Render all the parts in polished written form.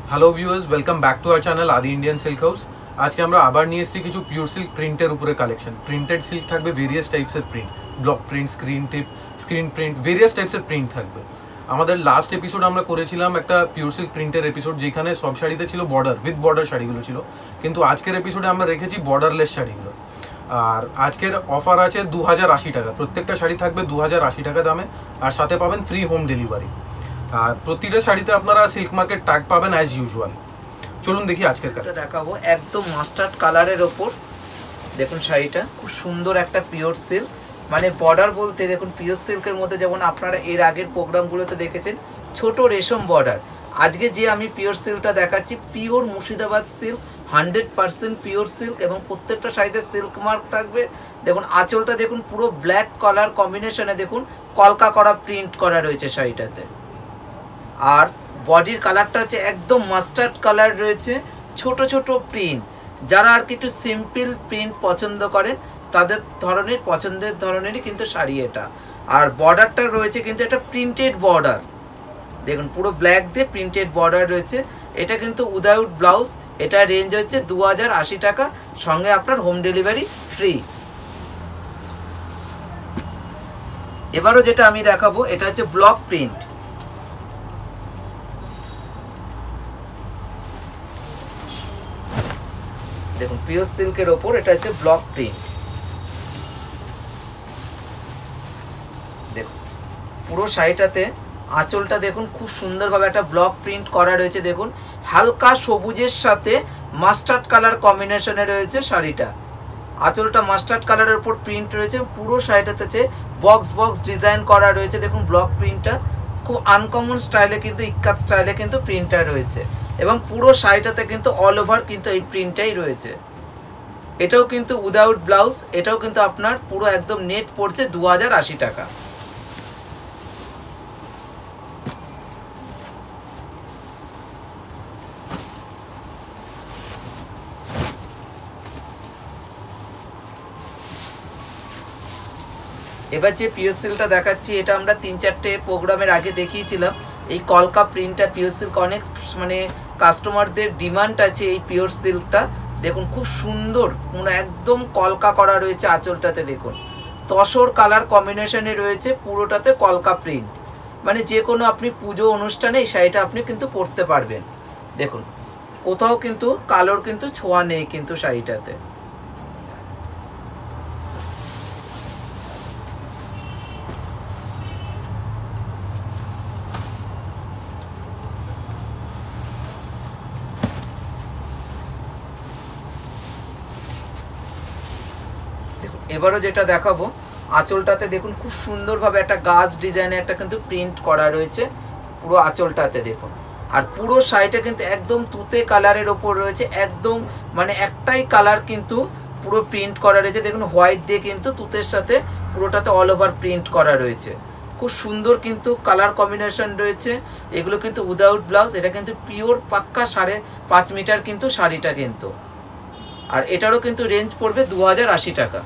Hello viewers, welcome back to our channel Adi Indian silk house. आज के আমরা আবার নিয়ে এসেছি কিছু পিওর সিল্ক প্রিন্টের উপরে কালেকশন। প্রিন্টেড সিল্ক থাকবে, ভেরিয়াস টাইপসের print, block print, screen print, various টাইপসের প্রিন্ট থাকবে। আমাদের লাস্ট এপিসোড আমরা করেছিলাম একটা পিওর সিল্ক প্রিন্টের এপিসোড, যেখানে সব শাড়িতে ছিল বর্ডার, উইথ বর্ডার শাড়িগুলো ছিল। কিন্তু আজকের এপিসোডে আমরা রেখেছি বর্ডারলেস শাড়িগুলো। আর আজকের অফার আছে 2080 টাকা, প্রত্যেকটা শাড়ি থাকবে 2080 টাকা দামে, আর সাথে পাবেন ফ্রি হোম ডেলিভারি। আর প্রতিটা শাড়িতে আপনারা সিল্ক মার্কেট ট্যাগ পাবেন অ্যাজ ইউজুয়াল। চলুন দেখি আজকের কাজটা দেখাবো। একদম মাস্টার্ড কালারের ওপর দেখুন শাড়িটা, খুব সুন্দর একটা পিওর সিল্ক, মানে বর্ডার বলতে দেখুন পিওর সিল্কের মধ্যে যেমন আপনারা এর আগের প্রোগ্রামগুলোতে দেখেছেন ছোট রেশম বর্ডার। আজকে যে আমি পিওর সিল্কটা দেখাচ্ছি pure Murshidabad silk, 100% pure silk, এবং প্রত্যেকটা শাড়িতে সিল্ক মার্ক থাকবে। দেখুন আঁচলটা দেখুন পুরো ব্ল্যাক কালার কম্বিনেশনে দেখুন কলকা করা প্রিন্ট করা রয়েছে শাড়িটাতে। আর বডির কালারটা হচ্ছে একদম মাস্টার্ড কালার রয়েছে, ছোট ছোট প্রিন্ট। যারা আর কিছু সিম্পল প্রিন্ট পছন্দ করেন তাদের পছন্দের ধরনেরই কিন্তু শাড়ি এটা। আর বর্ডারটা রয়েছে কিন্তু এটা প্রিন্টেড বর্ডার, দেখুন পুরো ব্ল্যাক দিয়ে প্রিন্টেড বর্ডার রয়েছে। এটা কিন্তু উইদাউট ব্লাউজ, এটা রেঞ্জ হচ্ছে 2080 টাকা, সঙ্গে আপনার হোম ডেলিভারি ফ্রি। এবারও যেটা আমি দেখাবো এটা হচ্ছে ব্লক প্রিন্ট। দেখুন পিওর সিল্কের ওপর এটা হচ্ছে ব্লক প্রিন্ট। দেখুন পুরো শাড়িটাতে আঁচলটা দেখুন খুব সুন্দরভাবে একটা ব্লক প্রিন্ট করা রয়েছে। দেখুন হালকা সবুজের সাথে মাস্টার্ড কালার কম্বিনেশনে রয়েছে শাড়িটা। আঁচলটা মাস্টার্ড কালারের উপর প্রিন্ট রয়েছে, পুরো শাড়িটাতে হচ্ছে বক্স বক্স ডিজাইন করা রয়েছে। দেখুন ব্লক প্রিন্টটা খুব আনকমন স্টাইলে কিন্তু ইক্কাত স্টাইলে কিন্তু প্রিন্টটা রয়েছে, এবং পুরো শাড়িটাতে কিন্তু অল ওভার কিন্তু এই প্রিন্টটাই রয়েছে। এটাও কিন্তু উইদাউট ব্লাউজ, এটাও কিন্তু আপনার পুরো একদম নেট পড়ছে 2080 টাকা। এবার যে পিওর সিল্কটা দেখাচ্ছি এটা আমরা 3-4টে প্রোগ্রামের আগে দেখিয়েছিলাম। এই কলকা প্রিন্টটা পিওর সিল্ক অনেক মানে কাস্টমারদের ডিমান্ড আছে এই পিওর সিল্কটা। দেখুন খুব সুন্দর পুরো একদম কলকা করা রয়েছে আঁচলটাতে। দেখুন তসর কালার কম্বিনেশনে রয়েছে, পুরোটাতে কলকা প্রিন্ট, মানে যে কোনো আপনি পুজো অনুষ্ঠানে এই শাড়িটা আপনি কিন্তু পরতে পারবেন। দেখুন কোথাও কিন্তু কালোর কিন্তু ছোঁয়া নেই কিন্তু শাড়িটাতে। এবারও যেটা দেখাবো আঁচলটাতে দেখুন খুব সুন্দরভাবে একটা গাছ ডিজাইনে একটা কিন্তু প্রিন্ট করা রয়েছে পুরো আঁচলটাতে। দেখুন আর পুরো শাড়িটা কিন্তু একদম তুতে কালারের ওপর রয়েছে, একদম মানে একটাই কালার কিন্তু পুরো প্রিন্ট করা রয়েছে। দেখুন হোয়াইট দিয়ে কিন্তু তুতের সাথে পুরোটাতে অল ওভার প্রিন্ট করা রয়েছে, খুব সুন্দর কিন্তু কালার কম্বিনেশন রয়েছে। এগুলো কিন্তু উইদাউট ব্লাউজ, এটা কিন্তু পিওর পাক্কা 5.5 মিটার কিন্তু শাড়িটা কিন্তু। আর এটারও কিন্তু রেঞ্জ পড়বে 2080 টাকা।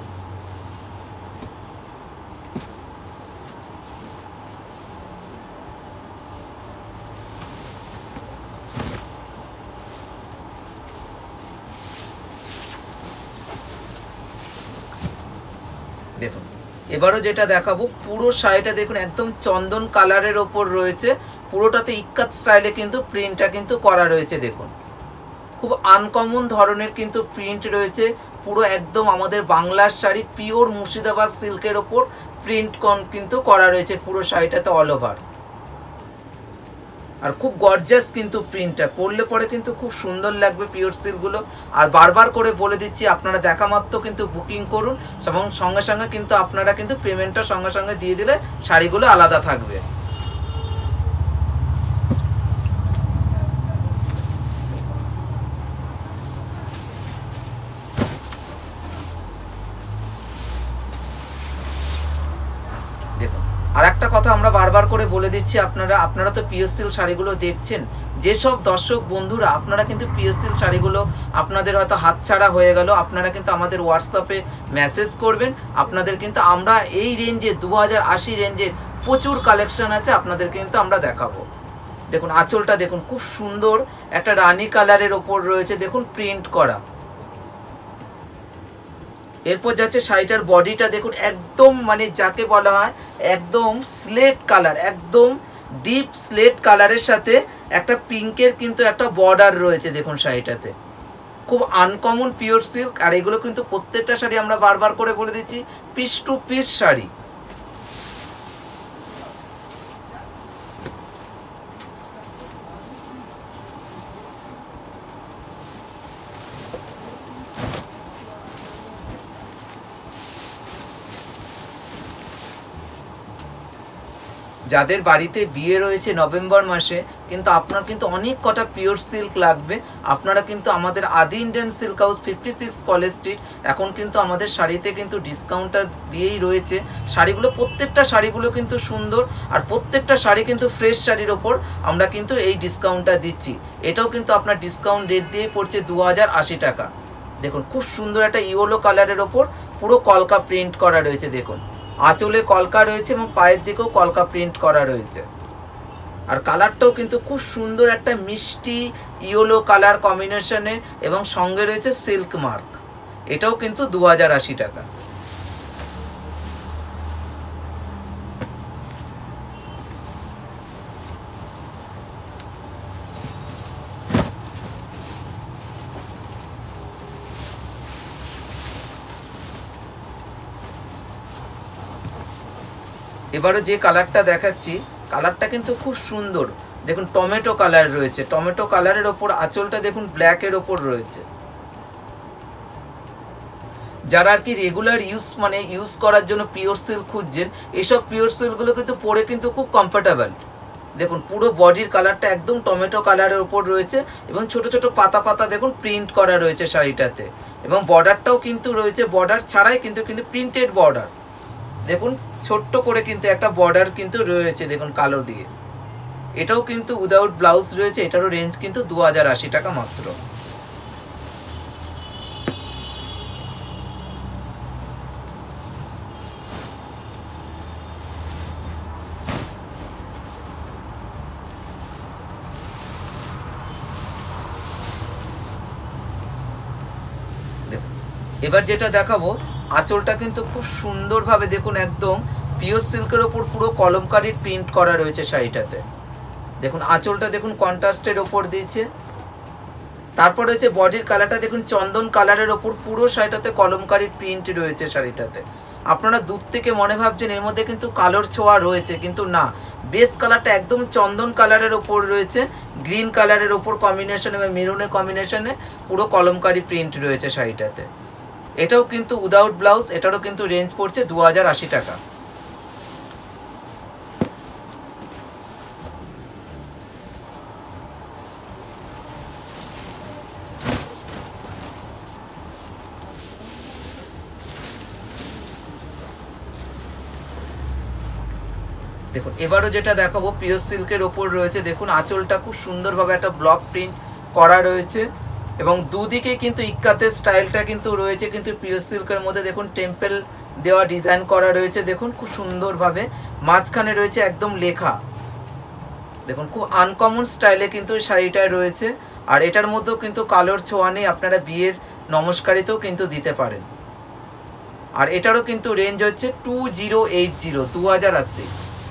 দেখুন এবারও যেটা দেখাবো পুরো শাড়িটা দেখুন একদম চন্দন কালারের ওপর রয়েছে, পুরোটাতে ইক্কাত স্টাইলে কিন্তু প্রিন্টটা কিন্তু করা রয়েছে। দেখুন খুব আনকমন ধরনের কিন্তু প্রিন্ট রয়েছে, পুরো একদম আমাদের বাংলার শাড়ি পিওর মুর্শিদাবাদ সিল্কের ওপর প্রিন্ট কিন্তু করা রয়েছে পুরো শাড়িটাতে অল ওভার। আর খুব গর্জাস কিন্তু প্রিন্টটা, পরলে পরে কিন্তু খুব সুন্দর লাগবে পিওর সিল্কগুলো। আর বারবার করে বলে দিচ্ছি আপনারা দেখা মাত্র কিন্তু বুকিং করুন, এবং সঙ্গে সঙ্গে কিন্তু আপনারা কিন্তু পেমেন্টটা সঙ্গে সঙ্গে দিয়ে দিলে শাড়িগুলো আলাদা থাকবে। দেখুন আর একটা কথা আমরা বারবার করে বলে দিচ্ছি, আপনারা তো পিওর সিল্ক শাড়িগুলো দেখছেন, যেসব দর্শক বন্ধুরা আপনারা কিন্তু পিওর সিল্ক শাড়িগুলো আপনাদের হয়তো হাতছাড়া হয়ে গেল, আপনারা কিন্তু আমাদের হোয়াটসঅ্যাপে মেসেজ করবেন। আপনাদের কিন্তু আমরা এই রেঞ্জে 2080 রেঞ্জের প্রচুর কালেকশন আছে, আপনাদের কিন্তু আমরা দেখাবো। দেখুন আঁচলটা দেখুন খুব সুন্দর একটা রানী কালারের ওপর রয়েছে দেখুন প্রিন্ট করা। এরপর যাচ্ছে শাড়িটার বডিটা দেখুন একদম মানে যাকে বলা হয় একদম স্লেট কালার, একদম ডিপ স্লেট কালারের সাথে একটা পিঙ্কের কিন্তু একটা বর্ডার রয়েছে দেখুন শাড়িটাতে। খুব আনকমন পিওর সিল্ক, আর এগুলো কিন্তু প্রত্যেকটা শাড়ি আমরা বারবার করে বলে দিচ্ছি পিস টু পিস শাড়ি। যাদের বাড়িতে বিয়ে রয়েছে নভেম্বর মাসে, কিন্তু আপনার কিন্তু অনেক কটা পিওর সিল্ক লাগবে, আপনারা কিন্তু আমাদের Adi Indian silk house 56 college street এখন কিন্তু আমাদের শাড়িতে কিন্তু ডিসকাউন্টটা দিয়েই রয়েছে। শাড়িগুলো প্রত্যেকটা শাড়িগুলো কিন্তু সুন্দর, আর প্রত্যেকটা শাড়ি কিন্তু ফ্রেশ শাড়ির ওপর আমরা কিন্তু এই ডিসকাউন্টটা দিচ্ছি। এটাও কিন্তু আপনার ডিসকাউন্ট রেট দিয়ে পড়ছে 2080 টাকা। দেখুন খুব সুন্দর একটা ইয়েলো কালারের ওপর পুরো কলকা প্রিন্ট করা রয়েছে, দেখুন আঁচলে কলকা রয়েছে এবং পায়ের দিকেও কলকা প্রিন্ট করা রয়েছে। আর কালারটাও কিন্তু খুব সুন্দর একটা মিষ্টি ইয়েলো কালার কম্বিনেশনে, এবং সঙ্গে রয়েছে সিল্ক মার্ক। এটাও কিন্তু 2080 টাকা। এবারে যে কালারটা দেখাচ্ছি, কালারটা কিন্তু খুব সুন্দর, দেখুন টমেটো কালার রয়েছে, টমেটো কালারের ওপর আঁচলটা দেখুন ব্ল্যাকের ওপর রয়েছে। যারা আর কি রেগুলার ইউজ করার জন্য পিওর সিল্ক খুঁজছেন, এইসব পিওর সিল্কগুলো কিন্তু পরে কিন্তু খুব কমফোর্টেবল। দেখুন পুরো বডির কালারটা একদম টমেটো কালারের ওপর রয়েছে, এবং ছোট ছোট পাতা পাতা দেখুন প্রিন্ট করা রয়েছে শাড়িটাতে, এবং বর্ডারটাও কিন্তু রয়েছে, বর্ডার ছাড়াই কিন্তু প্রিন্টেড বর্ডার। দেখুন ছোট্ট করে কিন্তু একটা বর্ডার কিন্তু রয়েছে দেখুন কালো দিয়ে। এটাও কিন্তু উইদাউট ব্লাউজ রয়েছে, এটারও রেঞ্জ কিন্তু 2080 টাকা মাত্র। এবার যেটা দেখাবো, আঁচলটা কিন্তু খুব সুন্দরভাবে দেখুন একদম পিওর সিল্কের ওপর পুরো কলমকারীর প্রিন্ট করা রয়েছে শাড়িটাতে। দেখুন আঁচলটা দেখুন কন্ট্রাস্টের ওপর দিয়েছে। তারপর রয়েছে বডির কালারটা দেখুন চন্দন কালারের ওপর পুরো শাড়িটাতে কলমকারীর প্রিন্ট রয়েছে শাড়িটাতে। আপনারা দূর থেকে মনে ভাবছেন এর মধ্যে কিন্তু কালোর ছোঁয়া রয়েছে, কিন্তু না, বেস কালারটা একদম চন্দন কালারের ওপর রয়েছে, গ্রিন কালারের ওপর কম্বিনেশন এবং মেরুনের কম্বিনেশনে পুরো কলমকারী প্রিন্ট রয়েছে শাড়িটাতে। এটাও কিন্তু উইদাউট ব্লাউজ, এটারও কিন্তু রেঞ্জ পড়ছে 2080 টাকা। দেখুন এবারও যেটা দেখাবো পিওর সিল্কের ওপর রয়েছে, দেখুন আঁচলটা খুব সুন্দরভাবে একটা ব্লক প্রিন্ট করা রয়েছে, এবং দুদিকে কিন্তু ইক্কাতের স্টাইলটা কিন্তু রয়েছে কিন্তু পিওর সিল্কের মধ্যে। দেখুন টেম্পল দেওয়া ডিজাইন করা রয়েছে, দেখুন খুব সুন্দরভাবে মাঝখানে রয়েছে একদম লেখা। দেখুন খুব আনকমন স্টাইলে কিন্তু শাড়িটায় রয়েছে, আর এটার মধ্যেও কিন্তু কালোর ছোঁয়া নেই, আপনারা বিয়ের নমস্কারিতেও কিন্তু দিতে পারেন। আর এটারও কিন্তু রেঞ্জ হচ্ছে 2080, 2080।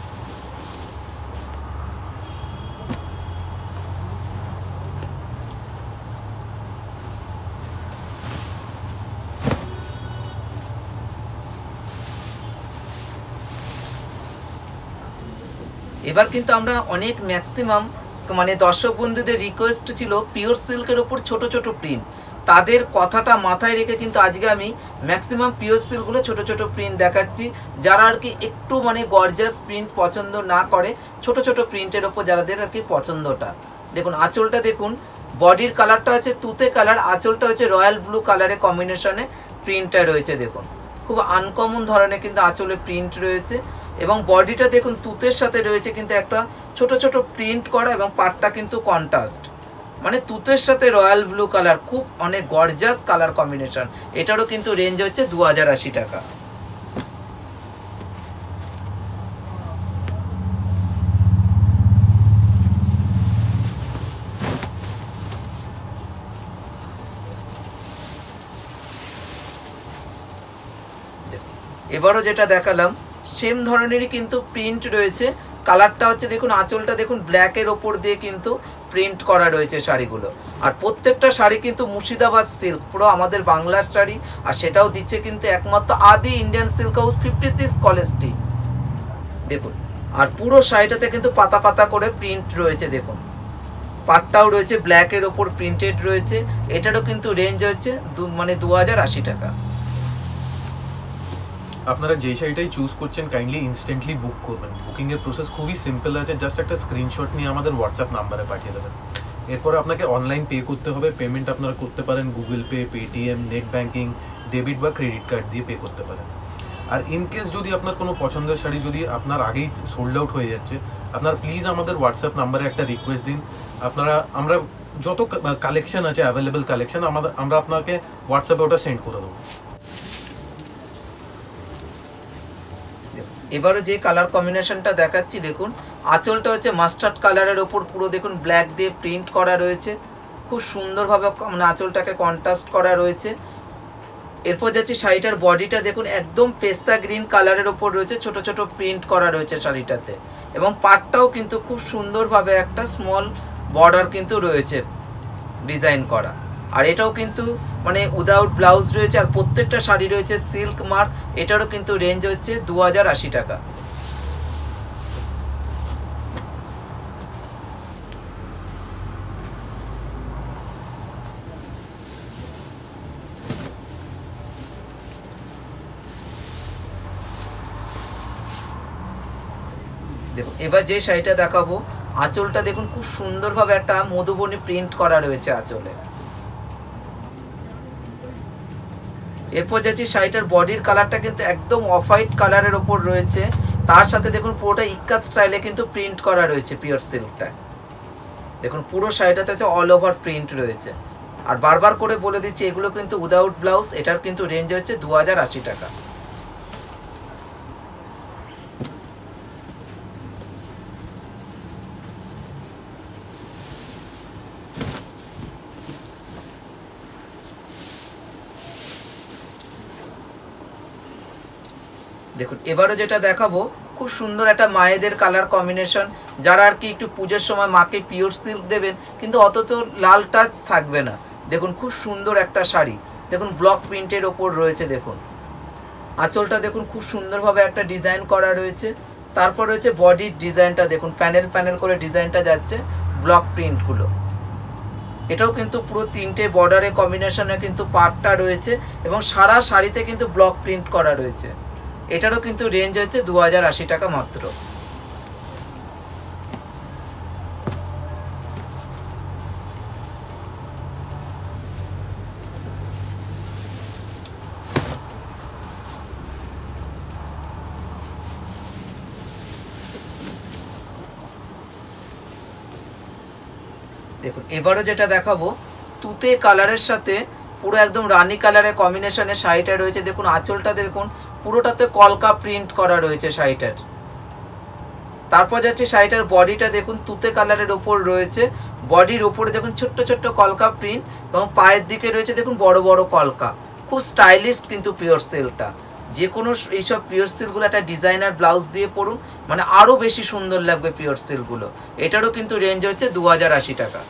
এবার কিন্তু আমরা অনেক ম্যাক্সিমাম মানে দর্শক বন্ধুদের রিকোয়েস্ট ছিল পিওর সিল্কের ওপর ছোট ছোট প্রিন্ট, তাদের কথাটা মাথায় রেখে কিন্তু আজকে আমি ম্যাক্সিমাম পিওর সিল্কগুলো ছোট ছোট প্রিন্ট দেখাচ্ছি। যারা আর কি একটু মানে গর্জিয়াস প্রিন্ট পছন্দ না করে, ছোট ছোট প্রিন্টের ওপর যাদের আর কি পছন্দটা। দেখুন আঁচলটা দেখুন, বডির কালারটা হচ্ছে তুতে কালার, আঁচলটা হচ্ছে রয়্যাল ব্লু কালারের কম্বিনেশনে প্রিন্টটা রয়েছে। দেখুন খুব আনকমন ধরনের কিন্তু আঁচলে প্রিন্ট রয়েছে, এবং বডিটা দেখুন তুতের সাথে রয়েছে কিন্তু একটা ছোট ছোট প্রিন্ট করা, এবং পাটটা কিন্তু কন্ট্রাস্ট, মানে তুতের সাথে রয়্যাল ব্লু কালার, খুব অনেক গর্জিয়াস কালার কম্বিনেশন। এটারও কিন্তু রেঞ্জ হচ্ছে 2080 টাকা। এবারও যেটা দেখালাম সেম ধরনেরই কিন্তু প্রিন্ট রয়েছে। কালারটা হচ্ছে দেখুন, আঁচলটা দেখুন ব্ল্যাকের ওপর দিয়ে কিন্তু প্রিন্ট করা রয়েছে শাড়িগুলো। আর প্রত্যেকটা শাড়ি কিন্তু মুর্শিদাবাদ সিল্ক, পুরো আমাদের বাংলার শাড়ি। আর সেটাও দিচ্ছে কিন্তু একমাত্র Adi Indian silk house 56 college street. দেখুন, আর পুরো শাড়িটাতে কিন্তু পাতা পাতা করে প্রিন্ট রয়েছে। দেখুন পাটটাও রয়েছে ব্ল্যাকের ওপর প্রিন্টেড রয়েছে। এটারও কিন্তু রেঞ্জ হচ্ছে 2080 টাকা। আপনারা যেই শাড়িটাই চুজ করছেন কাইন্ডলি ইনস্ট্যান্টলি বুক করবেন। বুকিংয়ের প্রসেস খুবই সিম্পল আছে, জাস্ট একটা স্ক্রিনশট নিয়ে আমাদের হোয়াটসঅ্যাপ নাম্বারে পাঠিয়ে দেবেন। এরপর আপনাকে অনলাইন পে করতে হবে। পেমেন্ট আপনারা করতে পারেন Google Pay, Paytm, net banking, debit বা ক্রেডিট কার্ড দিয়ে পে করতে পারেন। আর ইনকেস যদি আপনার কোনো পছন্দের শাড়ি যদি আপনার আগেই সোল্ড আউট হয়ে যাচ্ছে, আপনারা প্লিজ আমাদের হোয়াটসঅ্যাপ নাম্বারে একটা রিকোয়েস্ট দিন। আমরা যত কালেকশন আছে অ্যাভেলেবেল কালেকশন আমরা আপনাকে হোয়াটসঅ্যাপে ওটা সেন্ড করে দেবো। এবারে যে কালার কম্বিনেশনটা দেখাচ্ছি দেখুন, আঁচলটা হচ্ছে মাস্টার্ড কালারের ওপর পুরো দেখুন ব্ল্যাক দিয়ে প্রিন্ট করা রয়েছে। খুব সুন্দরভাবে আঁচলটাকে কন্ট্রাস্ট করা রয়েছে। এরপর যাচ্ছি শাড়িটার বডিটা দেখুন একদম পেস্তা গ্রিন কালারের ওপর রয়েছে, ছোট ছোট প্রিন্ট করা রয়েছে শাড়িটাতে। এবং পাটটাও কিন্তু খুব সুন্দরভাবে একটা স্মল বর্ডার কিন্তু রয়েছে ডিজাইন করা। আর এটাও কিন্তু উইদাউট ব্লাউজ রয়েছে। আর প্রত্যেকটা শাড়ি রয়েছে সিল্ক মার্ক। এটারও কিন্তু রেঞ্জ হচ্ছে 2080 টাকা। দেখুন এবার যে শাড়িটা দেখাবো, আঁচলটা দেখুন খুব সুন্দরভাবে একটা মধুবনী প্রিন্ট করা রয়েছে আঁচলে। এরপর যাচ্ছি শাড়িটার বডির কালারটা কিন্তু একদম অফ হোয়াইট কালারের ওপর রয়েছে। তার সাথে দেখুন পুরোটা ইক্কাত স্টাইলে কিন্তু প্রিন্ট করা রয়েছে পিওর সিল্কটা। দেখুন পুরো শাড়িটাতে হচ্ছে অল ওভার প্রিন্ট রয়েছে। আর বারবার করে বলে দিচ্ছি এগুলো কিন্তু উইদাউট ব্লাউজ। এটার কিন্তু রেঞ্জ হচ্ছে 2080 টাকা। দেখুন এবারও যেটা দেখাবো খুব সুন্দর একটা মায়েদের কালার কম্বিনেশন। যারা আর কি একটু পুজোর সময় মাকে পিওর সিল্ক দেবেন কিন্তু অত লাল টাচ থাকবে না। দেখুন খুব সুন্দর একটা শাড়ি, দেখুন ব্লক প্রিন্টের ওপর রয়েছে। দেখুন আঁচলটা দেখুন খুব সুন্দরভাবে একটা ডিজাইন করা রয়েছে। তারপর রয়েছে বডির ডিজাইনটা, দেখুন প্যানেল প্যানেল করে ডিজাইনটা যাচ্ছে ব্লক প্রিন্টগুলো। এটাও কিন্তু পুরো 3টে বর্ডারে কম্বিনেশনে কিন্তু পাটটা রয়েছে এবং সারা শাড়িতে কিন্তু ব্লক প্রিন্ট করা রয়েছে। এটারও কিন্তু রেঞ্জ হচ্ছে 2080 টাকা মাত্র। দেখুন এবারও যেটা দেখাবো তুতে কালারের সাথে পুরো একদম রানী কালারের কম্বিনেশনে শাড়িটা রয়েছে। দেখুন আঁচলটা দেখুন পুরোটাতে কলকা প্রিন্ট করা রয়েছে শাড়িটার। তারপর যাচ্ছে শাড়িটার বডিটা দেখুন তুতে কালারের ওপর রয়েছে। বডির ওপরে দেখুন ছোট্ট ছোট্ট কলকা প্রিন্ট এবং পায়ের দিকে রয়েছে দেখুন বড় বড় কলকা। খুব স্টাইলিশ কিন্তু পিওর সিল্কটা। যে কোনো এইসব পিওর সিল্কগুলো একটা ডিজাইনার ব্লাউজ দিয়ে পরুন, আরও বেশি সুন্দর লাগবে পিওর সিল্কগুলো। এটারও কিন্তু রেঞ্জ হচ্ছে 2080 টাকা।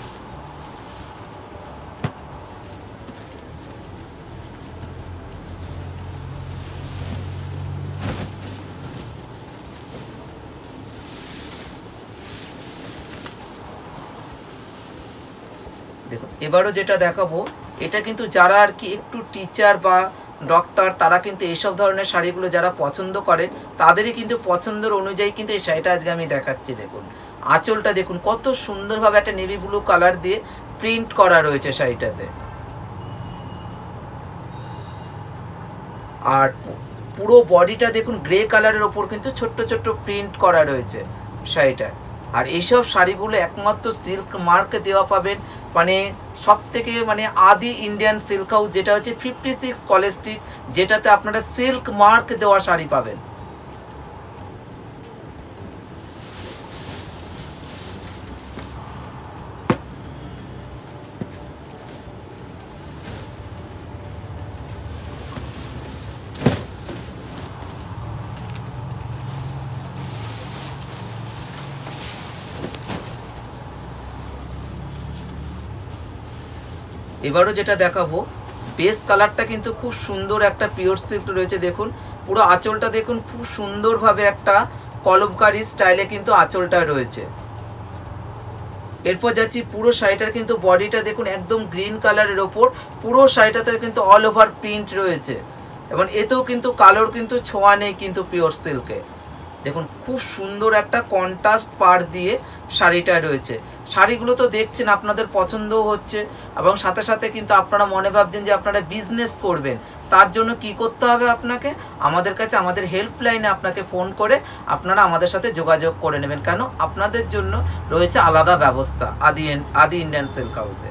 দেখুন এবারও যেটা দেখাবো এটা কিন্তু যারা আর কি একটু টিচার বা ডক্টর তারা কিন্তু এইসব ধরনের শাড়িগুলো যারা পছন্দ করেন তাদেরই কিন্তু পছন্দের অনুযায়ী কিন্তু এই শাড়িটা আজকে আমি দেখাচ্ছি। দেখুন আঁচলটা দেখুন কত সুন্দরভাবে একটা নেভি ব্লু কালার দিয়ে প্রিন্ট করা রয়েছে শাড়িটাতে। আর পুরো বডিটা দেখুন গ্রে কালারের ওপর কিন্তু ছোট্ট ছোট্ট প্রিন্ট করা রয়েছে শাড়িটার। আর এইসব শাড়িগুলো একমাত্র সিল্ক মার্কে দেওয়া পাবেন, সব থেকে আদি ইন্ডিয়ান সিল্ক হাউস, যেটা হচ্ছে 56 কলেজ স্ট্রিট, যেটাতে আপনারা সিল্ক মার্ক দেওয়া শাড়ি পাবেন। এবারও যেটা দেখাবো বেস কালারটা কিন্তু খুব সুন্দর একটা পিওর সিল্ক রয়েছে। দেখুন পুরো আঁচলটা দেখুন খুব সুন্দরভাবে একটা কলমকারী স্টাইলে কিন্তু আঁচলটা রয়েছে। এরপর যাচ্ছি পুরো শাড়িটার কিন্তু বডিটা দেখুন একদম গ্রিন কালারের ওপর, পুরো শাড়িটাতে কিন্তু অল ওভার প্রিন্ট রয়েছে এবং এতেও কিন্তু কালোর কিন্তু ছোঁয়া নেই কিন্তু পিওর সিল্কে। দেখুন খুব সুন্দর একটা কন্ট্রাস্ট পাড় দিয়ে শাড়িটা রয়েছে। শাড়িগুলো তো দেখছেন আপনাদের পছন্দও হচ্ছে এবং সাথে সাথে কিন্তু আপনারা মনে ভাবছেন যে আপনারা বিজনেস করবেন, তার জন্য কি করতে হবে আপনাকে আমাদের কাছে আমাদের হেল্পলাইনে আপনাকে ফোন করে আপনারা আমাদের সাথে যোগাযোগ করে নেবেন, কেন আপনাদের জন্য রয়েছে আলাদা ব্যবস্থা আদি ইন্ডিয়ান সিল্ক হাউসে।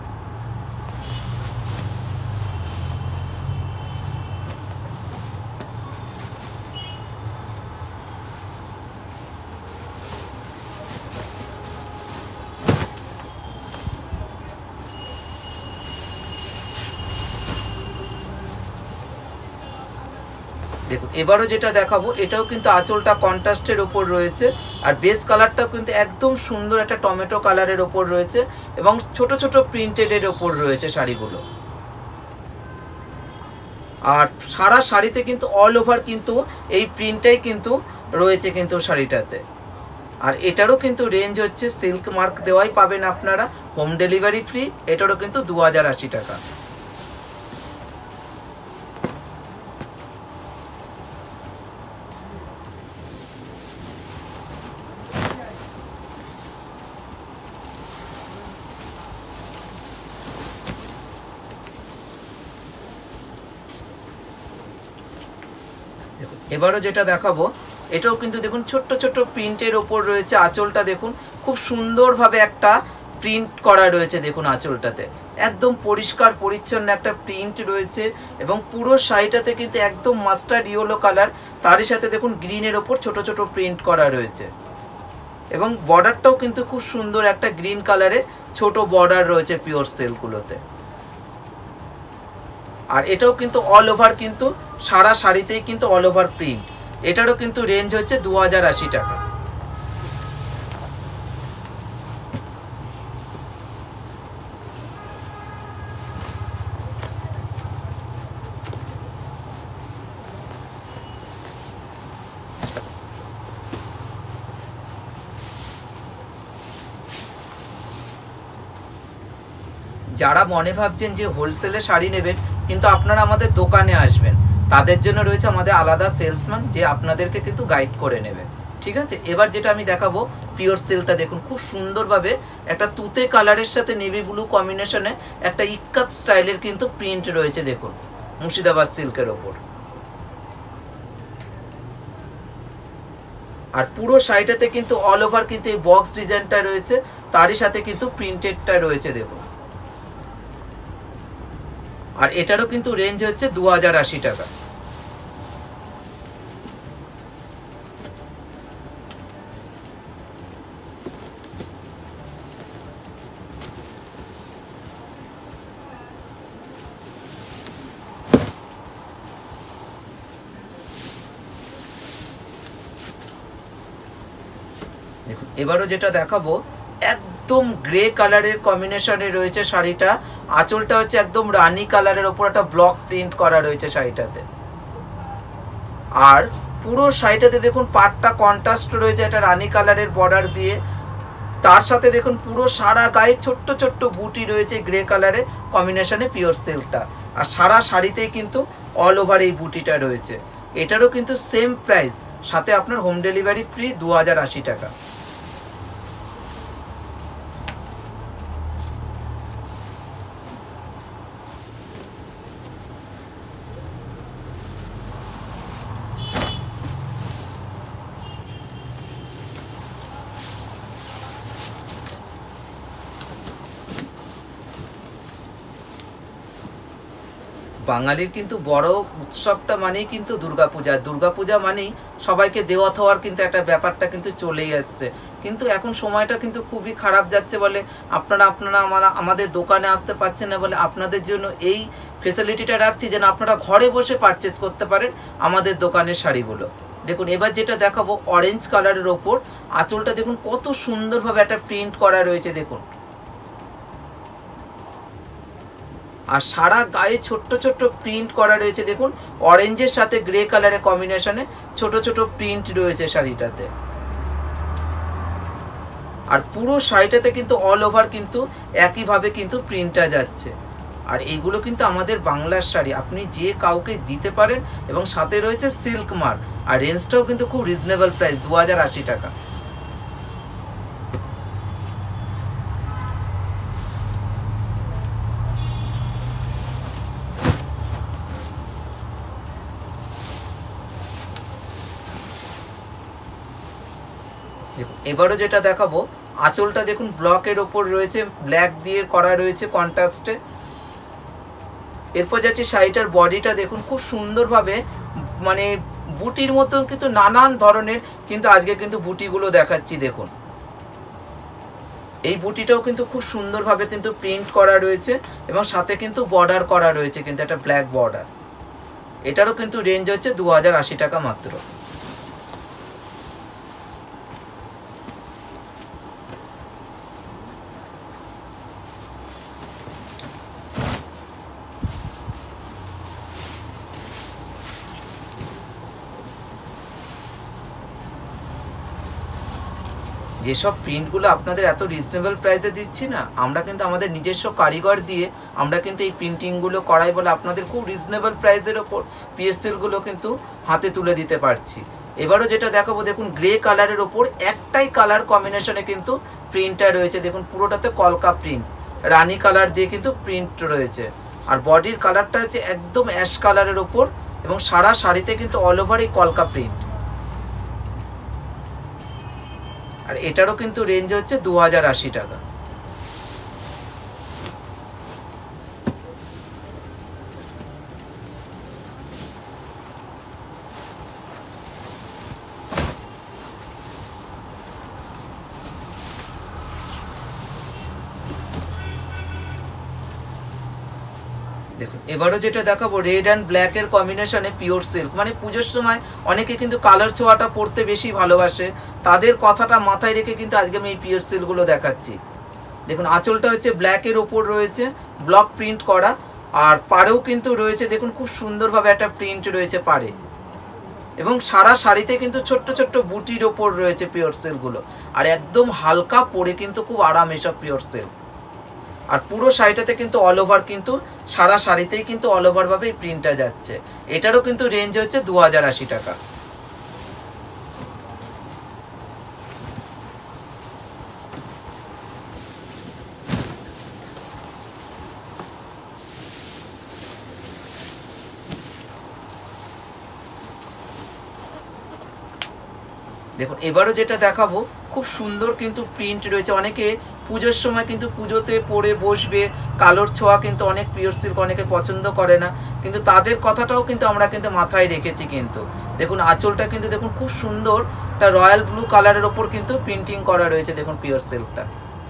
দেখুন এবারও যেটা দেখাবো এটাও কিন্তু আঁচলটা কন্ট্রাস্টের ওপর রয়েছে আর বেস কালারটাও কিন্তু একদম সুন্দর একটা টমেটো কালারের ওপর রয়েছে এবং ছোট ছোট প্রিন্টেডের ওপর রয়েছে শাড়িগুলো। আর সারা শাড়িতে কিন্তু অল ওভার কিন্তু এই প্রিন্টটাই কিন্তু রয়েছে কিন্তু শাড়িটাতে। আর এটারও কিন্তু রেঞ্জ হচ্ছে সিল্ক মার্ক দেওয়াই পাবেন আপনারা, হোম ডেলিভারি ফ্রি, এটারও কিন্তু 2080 টাকা। এবারও যেটা দেখাবো এটাও কিন্তু দেখুন ছোট্ট ছোট্ট প্রিন্টের ওপর রয়েছে। আঁচলটা দেখুন খুব সুন্দরভাবে একটা প্রিন্ট করা রয়েছে, দেখুন আঁচলটাতে একদম পরিষ্কার পরিচ্ছন্ন একটা প্রিন্ট রয়েছে এবং পুরো শাড়িটাতে কিন্তু একদম মাস্টার্ড ইয়েলো কালার, তারই সাথে দেখুন গ্রিনের ওপর ছোট ছোট প্রিন্ট করা রয়েছে এবং বর্ডারটাও কিন্তু খুব সুন্দর একটা গ্রিন কালারের ছোট বর্ডার রয়েছে পিওর সিল্কগুলোতে। আর এটাও কিন্তু অল ওভার কিন্তু সারা শাড়িতেই কিন্তু অল ওভার প্রিন্ট, এটারও কিন্তু রেঞ্জ হচ্ছে 2080 টাকা। যারা মনে ভাবছেন যে হোলসেলে শাড়ি নেবেন কিন্তু আপনারা আমাদের দোকানে আসবেন, তাদের জন্য রয়েছে আমাদের আলাদা সেলসম্যান যে আপনাদেরকে কিন্তু গাইড করে নেবে, ঠিক আছে। এবার যেটা আমি দেখাবো পিওর সিল্কটা দেখুন খুব সুন্দরভাবে একটা তুতে কালারের সাথে নেভি ব্লু কম্বিনেশনে একটা ইক্কাত স্টাইলের কিন্তু প্রিন্ট রয়েছে, দেখুন মুর্শিদাবাদ সিল্কের ওপর। আর পুরো শাড়িটাতে কিন্তু অল ওভার কিন্তু এই বক্স ডিজাইনটা রয়েছে, তারই সাথে কিন্তু প্রিন্টেডটা রয়েছে দেখুন। আর এটারও কিন্তু রেঞ্জ হচ্ছে 2080 টাকা। দেখুন এবারও যেটা দেখাবো একদম গ্রে কালারের কম্বিনেশনে রয়েছে শাড়িটা, আঁচলটা হচ্ছে একদম রানী কালারের ওপর একটা ব্লক প্রিন্ট করা রয়েছে শাড়িটাতে। আর পুরো শাড়িটাতে দেখুন পাটটা কন্ট্রাস্ট রয়েছে একটা রানী কালারের বর্ডার দিয়ে, তার সাথে দেখুন পুরো সারা গায়ে ছোট্ট ছোট্ট বুটি রয়েছে গ্রে কালারের কম্বিনেশনে পিওর সিল্কটা। আর সারা শাড়িতেই কিন্তু অল ওভার এই বুটিটা রয়েছে, এটারও কিন্তু সেম প্রাইস, সাথে আপনার হোম ডেলিভারি ফ্রি 2080 টাকা। বাঙালির কিন্তু বড় উৎসবটা মানেই কিন্তু দুর্গাপূজা, দুর্গাপূজা মানেই সবাইকে দেওয়া থাওয়ার কিন্তু একটা ব্যাপারটা কিন্তু চলেই আসছে। কিন্তু এখন সময়টা কিন্তু খুবই খারাপ যাচ্ছে বলে আপনারা আমাদের দোকানে আসতে পারছেন না বলে আপনাদের জন্য এই ফেসিলিটিটা রাখছি যেন আপনারা ঘরে বসে পারচেজ করতে পারেন আমাদের দোকানের শাড়িগুলো। দেখুন এবার যেটা দেখাবো অরেঞ্জ কালারের ওপর আঁচলটা দেখুন কত সুন্দরভাবে একটা প্রিন্ট করা রয়েছে, দেখুন আর সারা গায়ে ছোট্ট ছোট্ট প্রিন্ট করা রয়েছে দেখুন, অরেঞ্জের সাথে গ্রে কালারের কম্বিনেশনে ছোট ছোট প্রিন্ট রয়েছে শাড়িটাতে। আর পুরো শাড়িটাতে কিন্তু অল ওভার কিন্তু একইভাবে কিন্তু প্রিন্টটা যাচ্ছে। আর এইগুলো কিন্তু আমাদের বাংলার শাড়ি, আপনি যে কাউকে দিতে পারেন, এবং সাথে রয়েছে সিল্ক মার্ক। আর রেঞ্জটাও কিন্তু খুব রিজনেবল প্রাইস, 2080 টাকা। এবারও যেটা দেখাবো, আঁচলটা দেখুন ব্লকের ওপর রয়েছে, ব্ল্যাক দিয়ে করা রয়েছে কন্ট্রাস্টে। এরপর যাচ্ছে শাড়িটার বডিটা দেখুন, খুব সুন্দরভাবে মানে বুটির মতো কিন্তু নানান ধরনের কিন্তু আজকে কিন্তু বুটিগুলো দেখাচ্ছি দেখুন। এই বুটিটাও কিন্তু খুব সুন্দরভাবে কিন্তু প্রিন্ট করা রয়েছে, এবং সাথে কিন্তু বর্ডার করা রয়েছে কিন্তু একটা ব্ল্যাক বর্ডার। এটারও কিন্তু রেঞ্জ হচ্ছে 2080 টাকা মাত্র। যেসব প্রিন্টগুলো আপনাদের এত রিজনেবল প্রাইসে দিচ্ছি না, আমরা কিন্তু আমাদের নিজস্ব কারিগর দিয়ে আমরা কিন্তু এই প্রিন্টিংগুলো করাই বলে আপনাদের খুব রিজনেবল প্রাইসের ওপর পিএসএলগুলো কিন্তু হাতে তুলে দিতে পারছি। এবারও যেটা দেখাবো দেখুন, গ্রে কালারের ওপর একটাই কালার কম্বিনেশনে কিন্তু প্রিন্টটা রয়েছে দেখুন, পুরোটাতে কলকা প্রিন্ট, রানী কালার দিয়ে কিন্তু প্রিন্ট রয়েছে। আর বডির কালারটা হচ্ছে একদম অ্যাশ কালারের ওপর, এবং সারা শাড়িতে কিন্তু অল ওভার এই কলকা প্রিন্ট। আর এটারও কিন্তু রেঞ্জ হচ্ছে 2080 টাকা। দেখুন এবারও যেটা দেখাবো, রেড অ্যান্ড ব্ল্যাকের কম্বিনেশনে পিওর সিল্ক, মানে পুজোর সময় অনেকে কিন্তু কালার ছোঁয়াটা পরতে বেশি ভালোবাসে, তাদের কথাটা মাথায় রেখে কিন্তু আজকে আমি এই পিওর সিল্কগুলো দেখাচ্ছি। দেখুন আঁচলটা হচ্ছে ব্ল্যাকের ওপর রয়েছে ব্লক প্রিন্ট করা, আর পাড়েও কিন্তু রয়েছে দেখুন খুব সুন্দরভাবে একটা প্রিন্ট রয়েছে পাড়ে, এবং সারা শাড়িতে কিন্তু ছোট্ট ছোট্ট বুটির ওপর রয়েছে পিওর সিল্কগুলো। আর একদম হালকা পরে কিন্তু খুব আরাম এসব পিওর সিল্ক। আর পুরো শাড়িটাতে কিন্তু অল ওভার কিন্তু সারা শাড়িতেই কিন্তু অল ওভার ভাবে এই প্রিন্টটা যাচ্ছে। এটারও কিন্তু রেঞ্জ হচ্ছে 2080 টাকা। দেখুন এবারও যেটা দেখাবো, খুব সুন্দর কিন্তু প্রিন্ট রয়েছে। অনেকে পুজোর সময় কিন্তু পুজোতে পরে বসবে, কালোর ছোঁয়া কিন্তু অনেক পিওর সিল্ক অনেকে পছন্দ করে না, কিন্তু তাদের কথাটাও কিন্তু আমরা কিন্তু মাথায় রেখেছি। কিন্তু দেখুন আঁচলটা কিন্তু দেখুন খুব সুন্দর একটা রয়্যাল ব্লু কালারের ওপর কিন্তু প্রিন্টিং করা রয়েছে দেখুন পিওর সিল্কটা।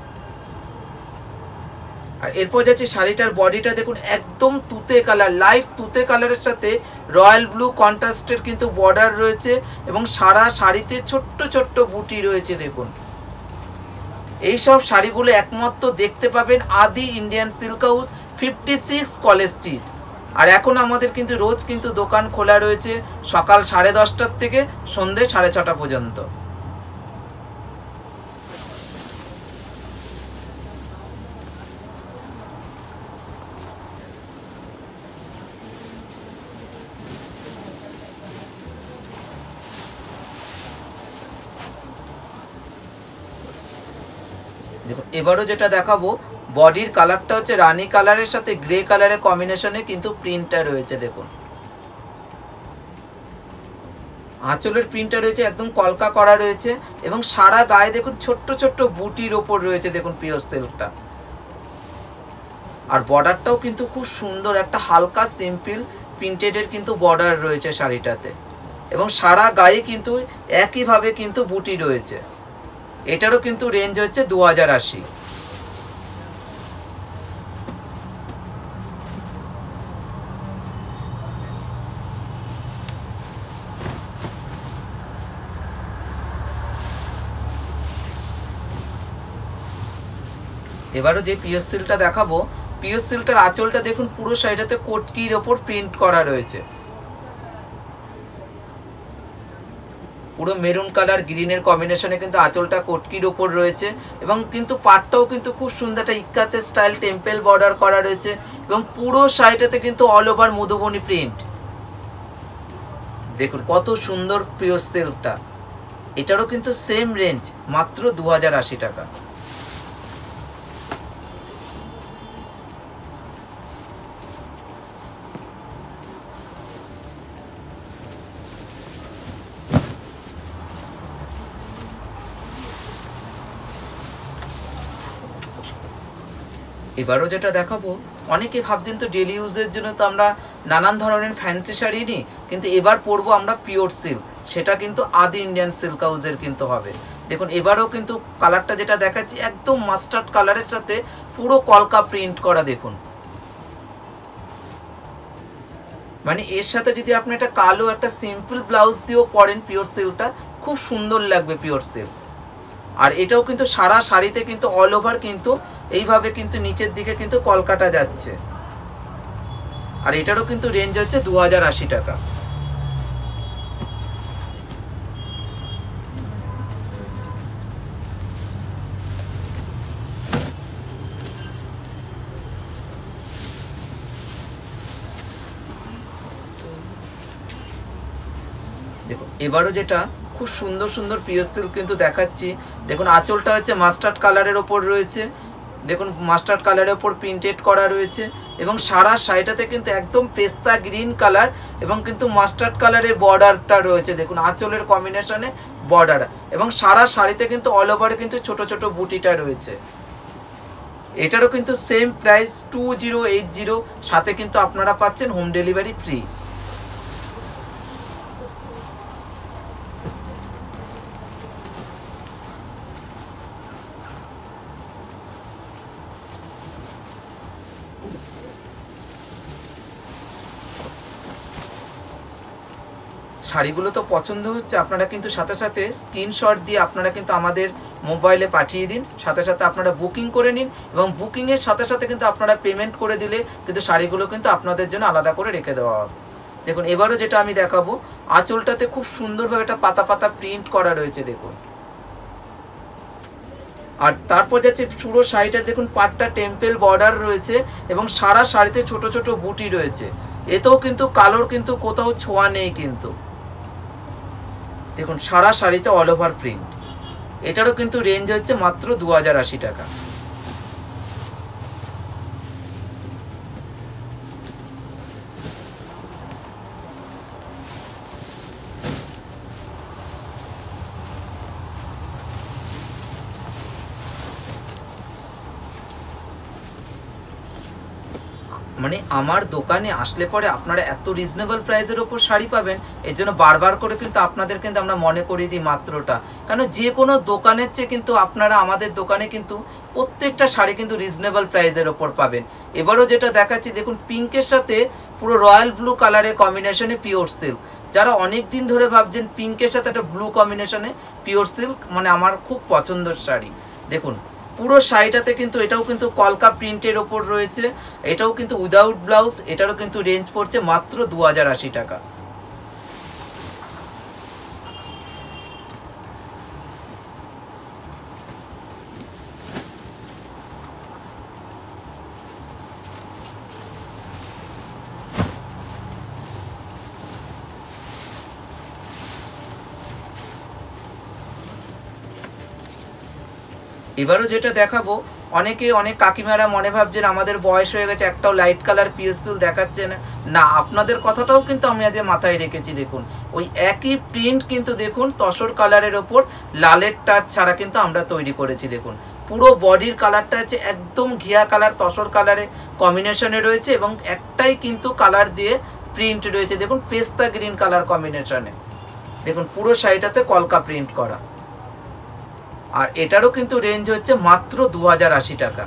আর এরপর যাচ্ছে শাড়িটার বডিটা দেখুন, একদম তুতে কালার, লাইট তুতে কালারের সাথে রয়্যাল ব্লু কন্ট্রাস্টের কিন্তু বর্ডার রয়েছে, এবং সারা শাড়িতে ছোট্ট ছোট্ট বুটি রয়েছে দেখুন। এই সব শাড়িগুলো একমাত্র দেখতে পাবেন Adi Indian silk house, 56 college street. আর এখন আমাদের কিন্তু রোজ কিন্তু দোকান খোলা রয়েছে সকাল 10:30 থেকে সন্ধ্যে 6:30 পর্যন্ত। দেখুন এবারও যেটা দেখাবো, বডির কালারটা হচ্ছে রানী কালারের সাথে গ্রে কালারের কম্বিনেশনে কিন্তু প্রিন্টটা রয়েছে দেখুন। আঁচলের প্রিন্টটা রয়েছে একদম কলকা করা রয়েছে, এবং সারা গায়ে দেখুন ছোট্ট ছোট্ট বুটির ওপর রয়েছে দেখুন পিওর সিল্কটা। আর বর্ডারটাও কিন্তু খুব সুন্দর, একটা হালকা সিম্পল প্রিন্টেডের কিন্তু বর্ডার রয়েছে শাড়িটাতে, এবং সারা গায়ে কিন্তু একইভাবে কিন্তু বুটি রয়েছে। এটারও কিন্তু রেঞ্জ হচ্ছে 2080। এবারও যে পিওর সিল্কটা দেখাবো, পিওর সিল্কটার আঁচলটা দেখুন পুরো শাড়িটাতে কটকির ওপর প্রিন্ট করা রয়েছে, পুরো মেরুন কালার গ্রিনের কম্বিনেশনে কিন্তু আঁচলটা কটকির ওপর রয়েছে এবং কিন্তু পাটটাও কিন্তু খুব সুন্দর একটা ইক্কাতের স্টাইল টেম্পল বর্ডার করা রয়েছে এবং পুরো শাড়িটাতে কিন্তু অল ওভার মধুবনী প্রিন্ট। দেখুন কত সুন্দর পিওর সিল্কটা, এটারও কিন্তু সেম রেঞ্জ মাত্র 2080 টাকা। এবারও যেটা দেখাবো, অনেকে ভাবছেন তো ডেলি ইউজের জন্য তো আমরা নানান ধরনের ফ্যান্সি শাড়ি নিই, কিন্তু এবার পরবো আমরা পিওর সিল্ক, সেটা কিন্তু আদি ইন্ডিয়ান সিল্ক হাউসের কিন্তু হবে। দেখুন এবারও কিন্তু কালারটা যেটা দেখাচ্ছি একদম মাস্টার্ড কালারের সাথে পুরো কলকা প্রিন্ট করা। দেখুন মানে এর সাথে যদি আপনি একটা কালো একটা সিম্পল ব্লাউজ দিয়েও পরেন পিওর সিল্কটা, খুব সুন্দর লাগবে পিওর সিল্ক। আর এটাও কিন্তু সারা শাড়িতে কিন্তু অল ওভার কিন্তু এইভাবে কিন্তু নিচের দিকে কিন্তু কলকাটা যাচ্ছে, আর এটারও কিন্তু রেঞ্জ হচ্ছে 2080 টাকা। দেখুন এবারও যেটা খুব সুন্দর সুন্দর পিওর সিল্ক কিন্তু দেখাচ্ছি। দেখুন আঁচলটা হচ্ছে মাস্টার্ড কালারের ওপর রয়েছে, দেখুন মাস্টার্ড কালারের ওপর প্রিন্টেড করা রয়েছে এবং সারা শাড়িটাতে কিন্তু একদম পেস্তা গ্রিন কালার এবং কিন্তু মাস্টার্ড কালারের বর্ডারটা রয়েছে। দেখুন আঁচলের কম্বিনেশনে বর্ডার এবং সারা শাড়িতে কিন্তু অল ওভারে কিন্তু ছোট ছোট বুটিটা রয়েছে। এটারও কিন্তু সেম প্রাইস 2080, সাথে কিন্তু আপনারা পাচ্ছেন হোম ডেলিভারি ফ্রি। শাড়িগুলো তো পছন্দ হচ্ছে, আপনারা কিন্তু সাথে সাথে স্ক্রিনশট দিয়ে আপনারা কিন্তু আমাদের মোবাইলে পাঠিয়ে দিন, সাথে সাথে আপনারা বুকিং করে নিন এবং বুকিংয়ের সাথে সাথে কিন্তু আপনারা পেমেন্ট করে দিলে কিন্তু শাড়িগুলো কিন্তু আপনাদের জন্য আলাদা করে রেখে দেওয়া হবে। দেখুন এবারও যেটা আমি দেখাবো, আঁচলটাতে খুব সুন্দরভাবে একটা পাতা পাতা প্রিন্ট করা রয়েছে দেখুন। আর তারপর যাচ্ছে পুরো শাড়িটার দেখুন পাটটা টেম্পল বর্ডার রয়েছে এবং সারা শাড়িতে ছোট ছোট বুটি রয়েছে, এতেও কিন্তু কালোর কিন্তু কোথাও ছোঁয়া নেই কিন্তু। দেখুন সারা শাড়িতে অল ওভার প্রিন্ট, এটারও কিন্তু রেঞ্জ হচ্ছে মাত্র 2080 টাকা। মানে আমার দোকানে আসলে পরে আপনারা এত রিজনেবল প্রাইসের ওপর শাড়ি পাবেন, এর জন্য বারবার করে কিন্তু আপনাদের কিন্তু আমরা মনে করিয়ে দিই মাত্রটা, কারণ যে কোনো দোকানের চেয়ে কিন্তু আপনারা আমাদের দোকানে কিন্তু প্রত্যেকটা শাড়ি কিন্তু রিজনেবল প্রাইসের ওপর পাবেন। এবারও যেটা দেখাচ্ছি দেখুন পিঙ্কের সাথে পুরো রয়্যাল ব্লু কালারের কম্বিনেশনে পিওর সিল্ক, যারা অনেক দিন ধরে ভাবছেন পিঙ্কের সাথে একটা ব্লু কম্বিনেশনে পিওর সিল্ক মানে আমার খুব পছন্দের শাড়ি। দেখুন পুরো শাড়িটাতে কিন্তু এটাও কিন্তু কলকা প্রিন্টের ওপর রয়েছে, এটাও কিন্তু উইদাউট ব্লাউজ, এটারও কিন্তু রেঞ্জ পড়ছে মাত্র 2080 টাকা। এবারও যেটা দেখাবো, অনেকে অনেক কাকিমারা মনে ভাবছেন আমাদের বয়স হয়ে গেছে একটাও লাইট কালার পিএসএল দেখাচ্ছে না, না আপনাদের কথাটাও কিন্তু আমি আজ মাথায় রেখেছি। দেখুন ওই একই প্রিন্ট কিন্তু দেখুন তসর কালারের ওপর লালের টাচ ছাড়া কিন্তু আমরা তৈরি করেছি। দেখুন পুরো বডির কালারটা আছে একদম ঘিয়া কালার তসর কালারের কম্বিনেশনে রয়েছে এবং একটাই কিন্তু কালার দিয়ে প্রিন্ট রয়েছে দেখুন পেস্তা গ্রিন কালার কম্বিনেশনে। দেখুন পুরো শাড়িটাতে কলকা প্রিন্ট করা, আর এটারও কিন্তু রেঞ্জ হচ্ছে মাত্র 2080 টাকা।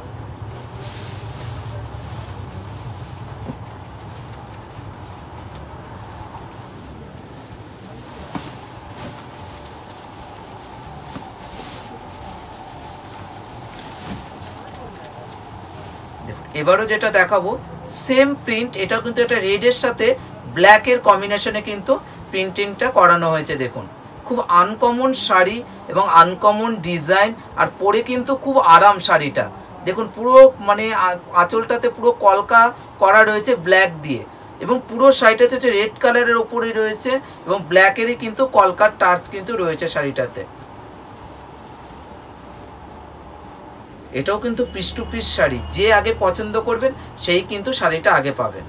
দেখুন এবারও যেটা দেখাবো সেম প্রিন্ট, এটাও কিন্তু একটা রেডের সাথে ব্ল্যাকের কম্বিনেশনে কিন্তু প্রিন্টিংটা করানো হয়েছে। দেখুন খুব আনকমন শাড়ি এবং আনকমন ডিজাইন, আর পরে কিন্তু খুব আরাম শাড়িটা। দেখুন পুরো মানে আঁচলটাতে পুরো কলকা করা রয়েছে ব্ল্যাক দিয়ে, এবং পুরো শাড়িটাতে হচ্ছে রেড কালারের ওপরই রয়েছে এবং ব্ল্যাকেরই কিন্তু কলকার টাচ কিন্তু রয়েছে শাড়িটাতে। এটাও কিন্তু পিস টু পিস শাড়ি, যে আগে পছন্দ করবেন সেই কিন্তু শাড়িটা আগে পাবেন।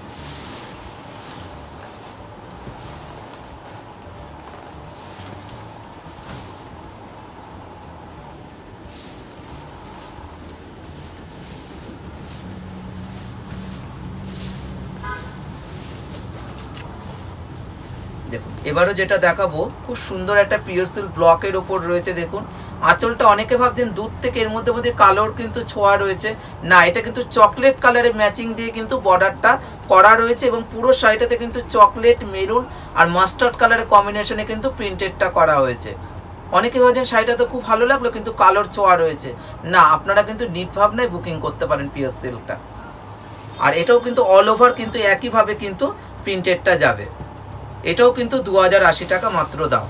দেখুন এবারও যেটা দেখাবো খুব সুন্দর একটা পিওর সিল্ক ব্লকের ওপর রয়েছে। দেখুন আঁচলটা অনেকে ভাবছেন দূর থেকে এর মধ্যে মধ্যে কালোর কিন্তু ছোঁয়া রয়েছে, না এটা কিন্তু চকলেট কালারের ম্যাচিং দিয়ে কিন্তু বর্ডারটা করা রয়েছে, এবং পুরো শাড়িটাতে কিন্তু চকলেট, মেরুন আর মাস্টার্ড কালারের কম্বিনেশনে কিন্তু প্রিন্টেডটা করা হয়েছে। অনেকে ভাবছেন শাড়িটা তো খুব ভালো লাগলো কিন্তু কালোর ছোঁয়া রয়েছে, না আপনারা কিন্তু নির্ভাবনায় বুকিং করতে পারেন পিওর সিল্কটা। আর এটাও কিন্তু অল ওভার কিন্তু একইভাবে কিন্তু প্রিন্টেডটা যাবে। এটাও কিন্তু 2080 টাকা মাত্র দাম।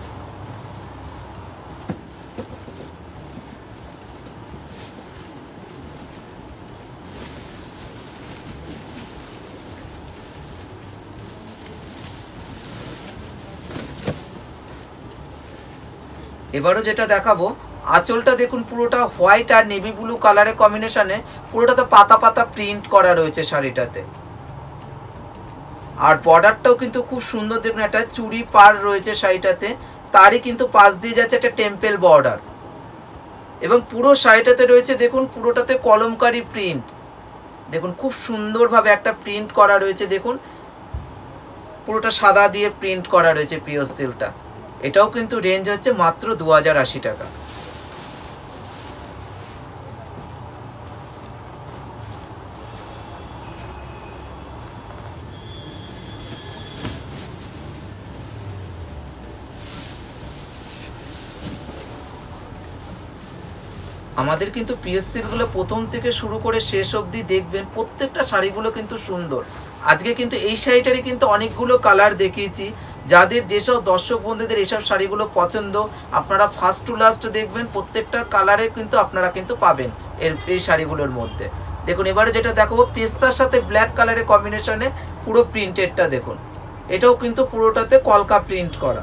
এবারও যেটা দেখাবো আঁচলটা দেখুন পুরোটা হোয়াইট আর নেভি ব্লু কালারের কম্বিনেশনে পুরোটাতে পাতা পাতা প্রিন্ট করা রয়েছে শাড়িটাতে। আর বর্ডারটাও কিন্তু খুব সুন্দর, দেখুন একটা চুড়ি পার রয়েছে শাড়িটাতে, তারই কিন্তু পাশ দিয়ে যাচ্ছে একটা টেম্পল বর্ডার, এবং পুরো শাড়িটাতে রয়েছে দেখুন পুরোটাতে কলমকারি প্রিন্ট। দেখুন খুব সুন্দরভাবে একটা প্রিন্ট করা রয়েছে, দেখুন পুরোটা সাদা দিয়ে প্রিন্ট করা রয়েছে পিওর সিল্কটা। এটাও কিন্তু রেঞ্জ হচ্ছে মাত্র 2080 টাকা। আমাদের কিন্তু পিওর সিল্কগুলো প্রথম থেকে শুরু করে শেষ অবধি দেখবেন প্রত্যেকটা শাড়িগুলো কিন্তু সুন্দর। আজকে কিন্তু এই শাড়িটারই কিন্তু অনেকগুলো কালার দেখিয়েছি, যাদের যেসব দর্শক বন্ধুদের এইসব শাড়িগুলো পছন্দ আপনারা ফার্স্ট টু লাস্ট দেখবেন, প্রত্যেকটা কালারে কিন্তু আপনারা কিন্তু পাবেন এই শাড়িগুলোর মধ্যে। দেখুন এবারে যেটা দেখাবো পেস্তার সাথে ব্ল্যাক কালারের কম্বিনেশনে পুরো প্রিন্টেডটা দেখুন, এটাও কিন্তু পুরোটাতে কলকা প্রিন্ট করা।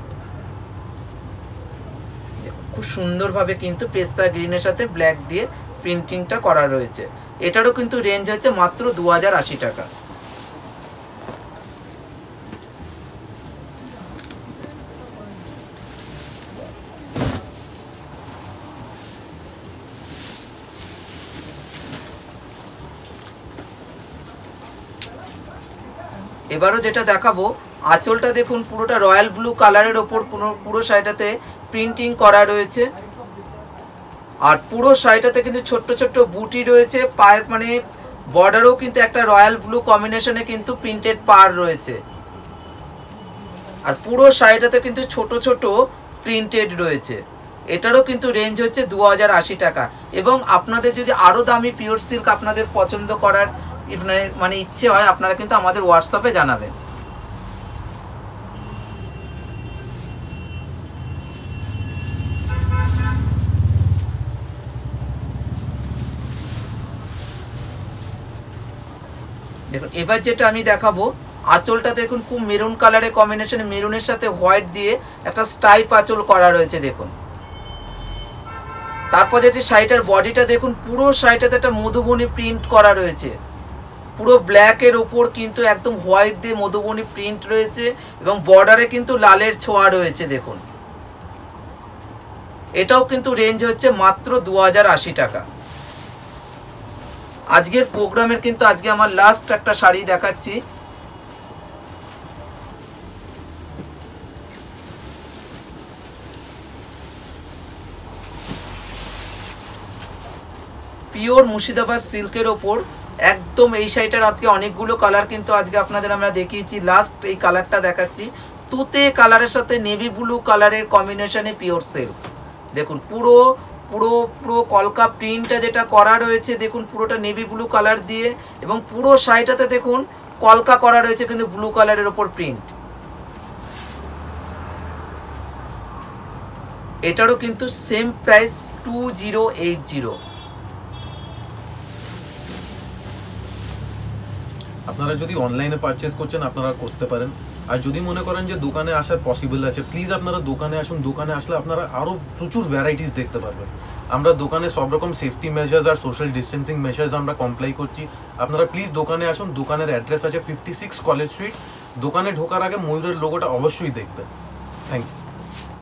খুব সুন্দরভাবে কিন্তু পেস্তা গ্রিনের সাথে ব্ল্যাক দিয়ে প্রিন্টিংটা করা রয়েছে। এটারও কিন্তু রেঞ্জ হচ্ছে মাত্র 2080 টাকা। এবারও যেটা দেখাবো আঁচলটা দেখুন পুরোটা রয়্যাল ব্লু কালারের ওপর পুরো শাড়িটাতে প্রিন্টিং করা রয়েছে, আর পুরো শাড়িটাতে কিন্তু ছোট্ট ছোট্ট বুটি রয়েছে, পায়ের মানে বর্ডারও কিন্তু একটা রয়্যাল ব্লু কম্বিনেশনে কিন্তু প্রিন্টেড পার রয়েছে, আর পুরো শাড়িটাতে কিন্তু ছোট ছোট প্রিন্টেড রয়েছে। এটারও কিন্তু রেঞ্জ হচ্ছে 2080 টাকা। এবং আপনাদের যদি আরও দামি পিওর সিল্ক আপনাদের পছন্দ করার মানে ইচ্ছে হয় আপনারা কিন্তু আমাদের হোয়াটসঅ্যাপে জানাবেন। দেখুন এবার যেটা আমি দেখাবো আঁচলটা দেখুন খুব মেরুন কালারের কম্বিনেশনে মেরুনের সাথে হোয়াইট দিয়ে একটা স্টাইপ আঁচল করা রয়েছে দেখুন। তারপর যদি শাড়িটার বডিটা দেখুন পুরো শাড়িটাতে একটা মধুবনী প্রিন্ট করা রয়েছে, পুরো ব্ল্যাকের ওপর কিন্তু একদম হোয়াইট দিয়ে মধুবনী প্রিন্ট রয়েছে, এবং বর্ডারে কিন্তু লালের ছোঁয়া রয়েছে দেখুন। এটাও কিন্তু রেঞ্জ হচ্ছে মাত্র 2080 টাকা। আজকের প্রোগ্রামের কিন্তু আজকে আমার লাস্ট একটা শাড়ি দেখাচ্ছি, পিওর মুর্শিদাবাদ সিল্কের ওপর একদম এই শাড়িটার আজকে অনেকগুলো কালার কিন্তু আজকে আপনাদের আমরা দেখিয়েছি। লাস্ট এই কালারটা দেখাচ্ছি তুতে কালারের সাথে নেভি ব্লু কালারের কম্বিনেশনে পিওর সিল্ক। দেখুন পুরো পুরো পুরো কলকা প্রিন্টটা যেটা করা রয়েছে দেখুন পুরোটা নেভি ব্লু কালার দিয়ে, এবং পুরো শাড়িটাতে দেখুন কলকা করা রয়েছে কিন্তু ব্লু কালারের ওপর প্রিন্ট। এটারও কিন্তু সেম প্রাইস 2080। আপনারা যদি অনলাইনে পারচেস করছেন আপনারা করতে পারেন, আর যদি মনে করেন যে দোকানে আসার পসিবল আছে প্লিজ আপনারা দোকানে আসুন। দোকানে আসলে আপনারা আরও প্রচুর ভ্যারাইটিস দেখতে পারবেন। আমরা দোকানে সব রকম সেফটি মেজার্স আর সোশ্যাল ডিস্টেন্সিং মেজার্স আমরা কমপ্লাই করছি। আপনারা প্লিজ দোকানে আসুন। দোকানের অ্যাড্রেস আছে 56 কলেজ স্ট্রিট। দোকানে ঢোকার আগে ময়ূরের লোগোটা অবশ্যই দেখবেন। Thank you.